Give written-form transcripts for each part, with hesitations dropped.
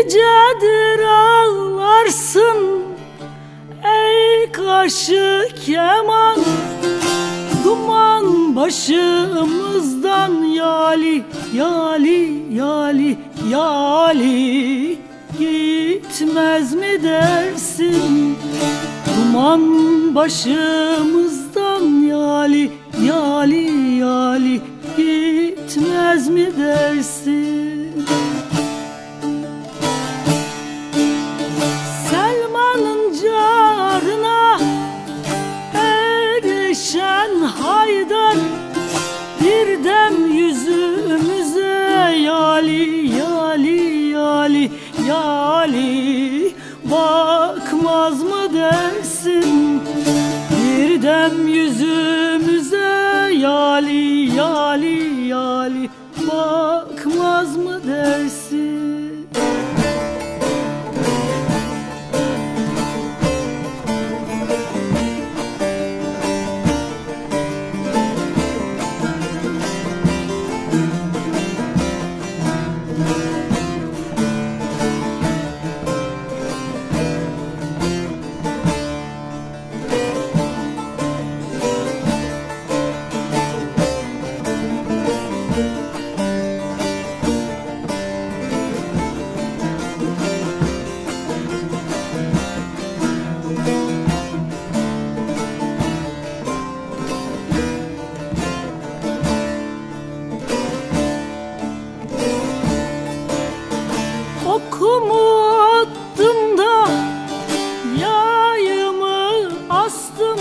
nicedir ağlarsın ey kaşı keman, duman başımızdan yali yali yali yali, gitmez mi dersin? Duman başımızdan yali yali yali, gitmez mi dersin? Selman'ın carına erişen Haydar, bir dem yüzümüze yali yali yali yali, bakmaz mı dersin? Bir dem yüzümüze yali yali yali, bakmaz mı dersin? Okumu attım da yayımı astım,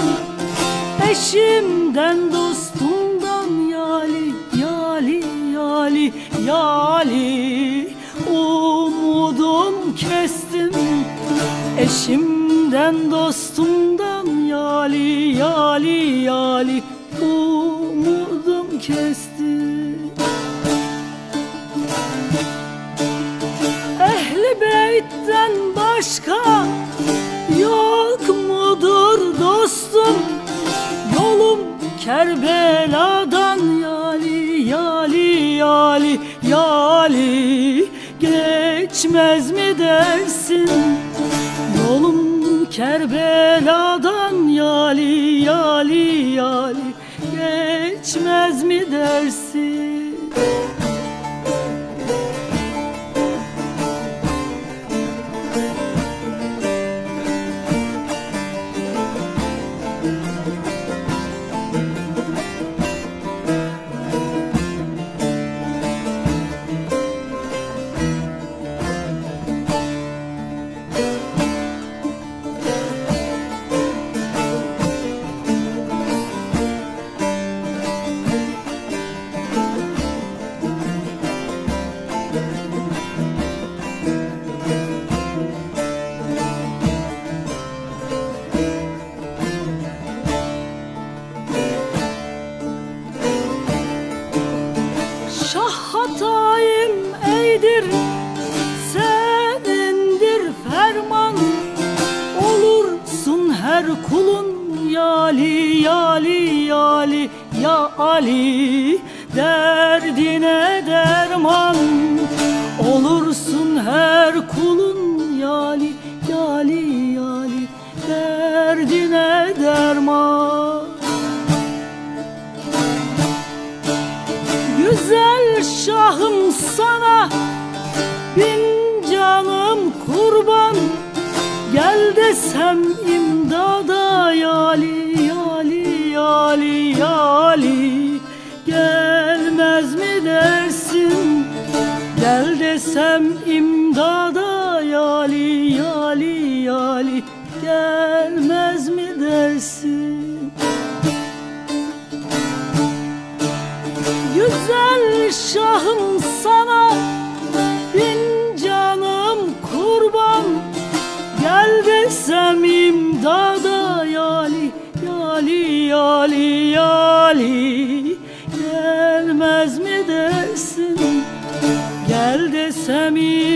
eşimden dostumdan yali yali yali yali, umudum kestim. Eşimden dostumdan yali yali yali, umudum kestim. Ehli beytten başka yok mudur dostum? Yolum Kerbela'dan yali yali yali yali, geçmez mi dersin? Yolum Kerbela'dan yali yali yali, geçmez mi dersin? Şah hatayım eydir, senindir ferman, olursun her kulun yali yali yali ya Ali, derdine derman. Olursun her kulun yali yali yali, derdine derman. Güzel şahım sana bin canım kurban, gel desem imdada yali yali yali yali, gelmez mi dersin? Gel desem imdada yali yali yali, gelmez mi dersin? Güzel şahım sana bin canım kurban, gel desem imdada yali yali yali yali, gelmez mi dersin? Gel desem